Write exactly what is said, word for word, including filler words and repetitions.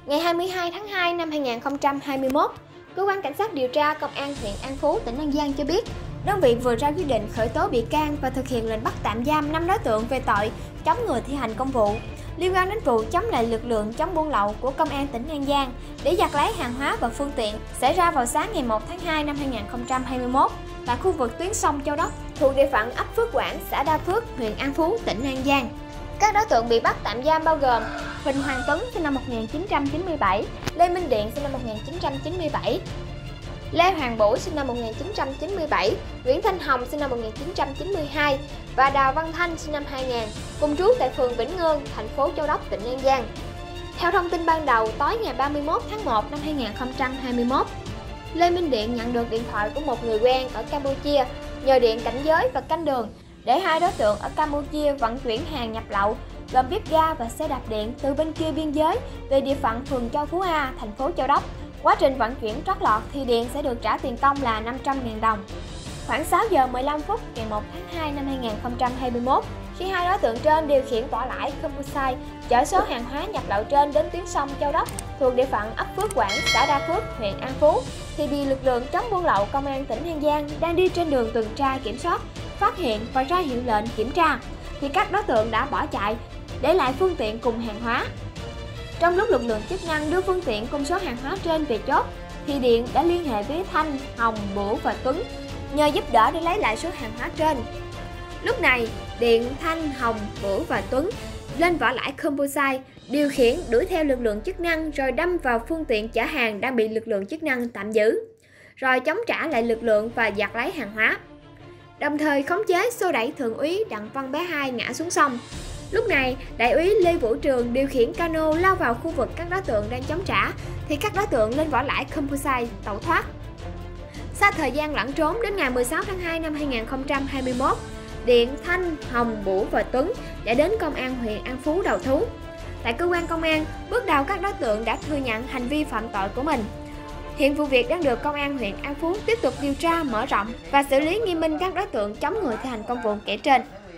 Ngày hai mươi hai tháng hai năm hai nghìn không trăm hai mươi mốt, Cơ quan Cảnh sát điều tra Công an huyện An Phú, tỉnh An Giang cho biết, đơn vị vừa ra quyết định khởi tố bị can và thực hiện lệnh bắt tạm giam năm đối tượng về tội chống người thi hành công vụ liên quan đến vụ chống lại lực lượng chống buôn lậu của Công an tỉnh An Giang để giật lấy hàng hóa và phương tiện xảy ra vào sáng ngày một tháng hai năm hai nghìn không trăm hai mươi mốt tại khu vực tuyến sông Châu Đốc thuộc địa phận ấp Phước Quảng, xã Đa Phước, huyện An Phú, tỉnh An Giang. Các đối tượng bị bắt tạm giam bao gồm Huỳnh Hoàng Tuấn sinh năm một nghìn chín trăm chín mươi bảy, Lê Minh Điện sinh năm một nghìn chín trăm chín mươi bảy, Lê Hoàng Bửu sinh năm một nghìn chín trăm chín mươi bảy, Nguyễn Thanh Hồng sinh năm một nghìn chín trăm chín mươi hai và Đào Văn Thanh sinh năm hai nghìn, cùng trú tại phường Vĩnh Ngươn, thành phố Châu Đốc, tỉnh An Giang. Theo thông tin ban đầu, tối ngày ba mươi mốt tháng một năm hai nghìn không trăm hai mươi mốt, Lê Minh Điện nhận được điện thoại của một người quen ở Campuchia nhờ điện cảnh giới và canh đường để hai đối tượng ở Campuchia vận chuyển hàng nhập lậu gồm bếp ga và xe đạp điện từ bên kia biên giới về địa phận phường Châu Phú A, thành phố Châu Đốc. Quá trình vận chuyển trót lọt thì Điện sẽ được trả tiền công là năm trăm nghìn đồng. Khoảng sáu giờ mười lăm phút ngày một tháng hai năm hai nghìn không trăm hai mươi mốt, khi hai đối tượng trên điều khiển vỏ lãi composite chở số hàng hóa nhập lậu trên đến tuyến sông Châu Đốc thuộc địa phận ấp Phước Quảng, xã Đa Phước, huyện An Phú thì bị lực lượng chống buôn lậu Công an tỉnh An Giang đang đi trên đường tuần tra kiểm soát phát hiện và ra hiệu lệnh kiểm tra thì các đối tượng đã bỏ chạy, để lại phương tiện cùng hàng hóa. Trong lúc lực lượng chức năng đưa phương tiện cùng số hàng hóa trên về chốt thì Điện đã liên hệ với Thanh, Hồng, Bửu và Tuấn nhờ giúp đỡ để lấy lại số hàng hóa trên. Lúc này, Điện, Thanh, Hồng, Bửu và Tuấn lên vỏ lãi composite điều khiển đuổi theo lực lượng chức năng rồi đâm vào phương tiện chở hàng đang bị lực lượng chức năng tạm giữ, rồi chống trả lại lực lượng và giật lấy hàng hóa, đồng thời khống chế xô đẩy thượng úy Đặng Văn Bé Hai ngã xuống sông. Lúc này, đại úy Lê Vũ Trường điều khiển cano lao vào khu vực các đối tượng đang chống trả thì các đối tượng lên vỏ lãi composite tẩu thoát. Sau thời gian lẩn trốn, đến ngày mười sáu tháng hai năm hai nghìn không trăm hai mươi mốt, Điện, Thanh, Hồng, Bửu và Tuấn đã đến Công an huyện An Phú đầu thú. Tại cơ quan công an, bước đầu các đối tượng đã thừa nhận hành vi phạm tội của mình. Hiện vụ việc đang được Công an huyện An Phú tiếp tục điều tra mở rộng và xử lý nghiêm minh các đối tượng chống người thi hành công vụ kể trên.